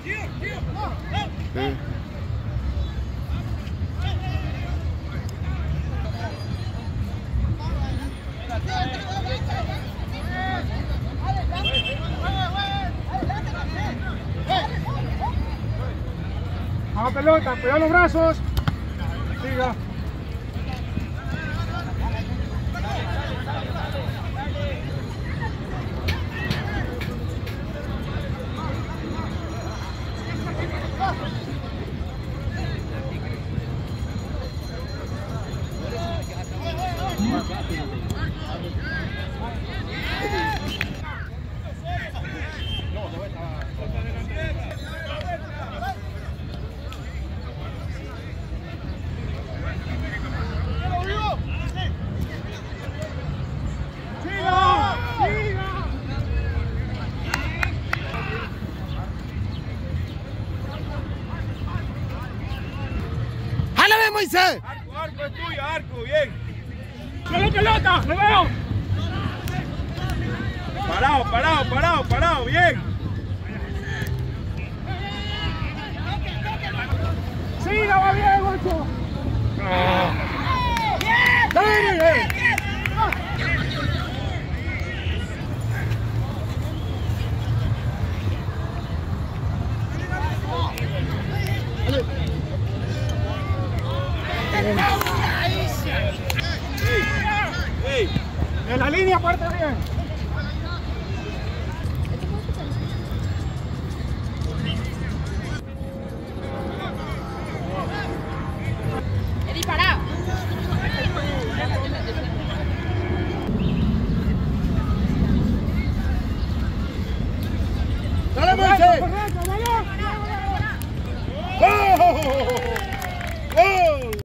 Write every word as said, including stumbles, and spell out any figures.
Sí. Vamos pelota, cuidado los brazos. Siga. ¡Jálame, Moisés! Arco, arco es tuyo, arco, bien. ¡Solo pelota! ¡Lo veo! Parado, parado, parado, parado, bien. ¡Siga, va bien, ocho! ¡Bien! ¡Bien! En la línea, parte bien.